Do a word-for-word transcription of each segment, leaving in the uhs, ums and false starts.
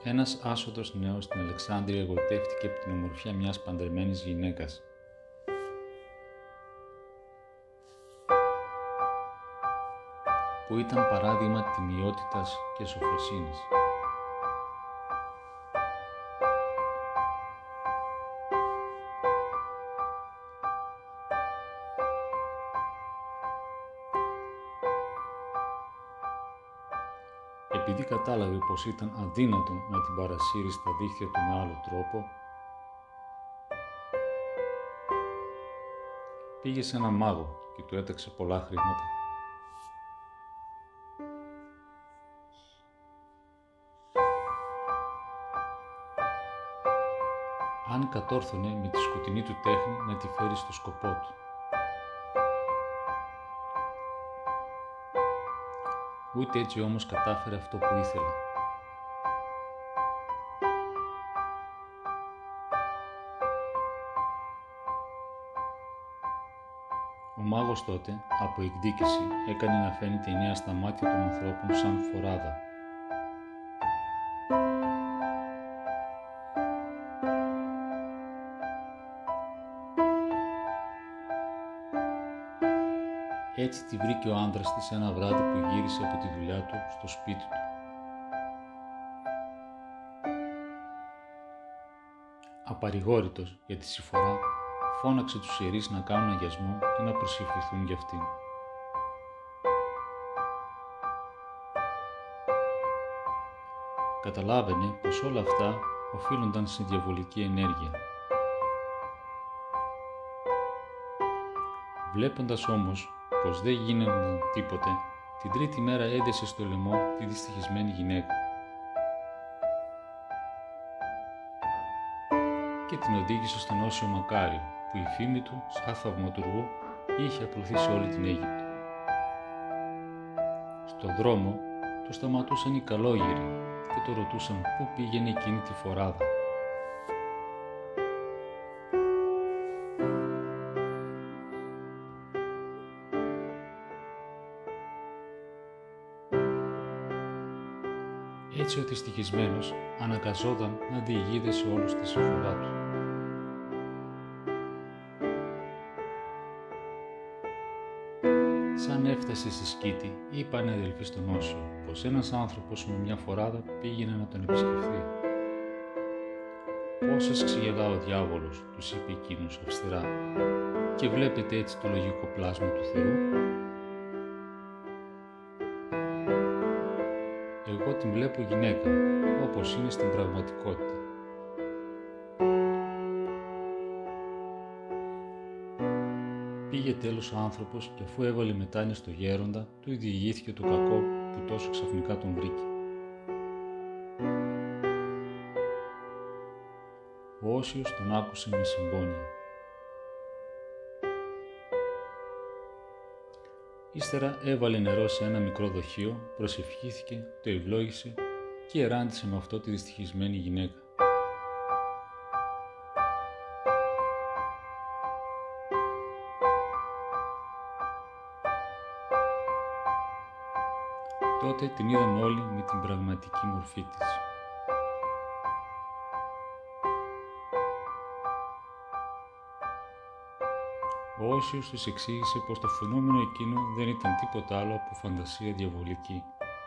Ένας άσωτος νέος στην Αλεξάνδρεια εγωιτεύτηκε από την ομορφιά μιας παντρεμένης γυναίκας. Που ήταν παράδειγμα τιμιότητας και σοφροσύνης. Επειδή κατάλαβε πως ήταν αδύνατον να την παρασύρει στα δίχτυα του με άλλο τρόπο, πήγε σε έναν μάγο και του έταξε πολλά χρήματα. Αν κατόρθωνε με τη σκοτεινή του τέχνη να τη φέρει στο σκοπό του. Ούτε έτσι όμως κατάφερε αυτό που ήθελε. Ο μάγος τότε, από εκδίκηση, έκανε να φαίνεται η νέα στα μάτια των ανθρώπων σαν φοράδα. Έτσι τη βρήκε ο άντρας της ένα βράδυ που γύρισε από τη δουλειά του στο σπίτι του. Απαρηγόρητος για τη συμφορά, φώναξε τους ιερείς να κάνουν αγιασμό και να προσευχηθούν για αυτήν. Καταλάβαινε πως όλα αυτά οφείλονταν σε διαβολική ενέργεια. Βλέποντας όμως πως δεν γίνονταν τίποτε, την τρίτη μέρα έδεσε στο λαιμό τη δυστυχισμένη γυναίκα και την οδήγησε στον Όσιο Μακάριο, που η φήμη του, σαν θαυματουργού, είχε απλωθεί σε όλη την Αίγυπτο. Στον δρόμο το σταματούσαν οι καλόγεροι και το ρωτούσαν πού πήγαινε εκείνη τη φοράδα. Έτσι ο δυστυχισμένος αναγκαζόταν να διηγείται σε όλους τη συμφορά του. Σαν έφτασε στη σκήτη, είπαν οι αδελφοί στον Όσιο πως ένας άνθρωπος με μια φοράδα πήγαινε να τον επισκεφθεί. «Πώς σας ξεγελά ο διάβολος», τους είπε εκείνος αυστηρά, «και βλέπετε έτσι το λογικό πλάσμα του Θεού?» «Εγώ την βλέπω γυναίκα, όπως είναι στην πραγματικότητα». Πήγε τέλος ο άνθρωπος και αφού έβαλε μετάνοια στο γέροντα, του διηγήθηκε το κακό που τόσο ξαφνικά τον βρήκε. Ο Όσιος τον άκουσε με συμπόνια. Ύστερα έβαλε νερό σε ένα μικρό δοχείο, προσευχήθηκε, το ευλόγησε και εράντησε με αυτό τη δυστυχισμένη γυναίκα. Τότε την είδαν όλοι με την πραγματική μορφή της. Ο Όσιος τους εξήγησε πως το φαινόμενο εκείνο δεν ήταν τίποτα άλλο από φαντασία διαβολική.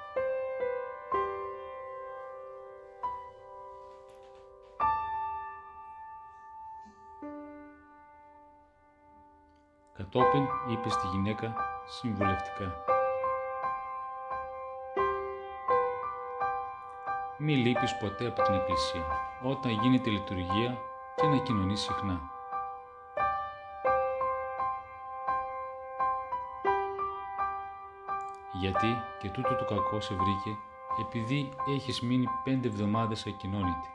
Κατόπιν είπε στη γυναίκα συμβουλευτικά: «Μη λείπεις ποτέ από την εκκλησία, όταν γίνεται λειτουργία, και να κοινωνείς συχνά. Γιατί και τούτο το κακό σε βρήκε επειδή έχεις μείνει πέντε εβδομάδες ακοινώνητη.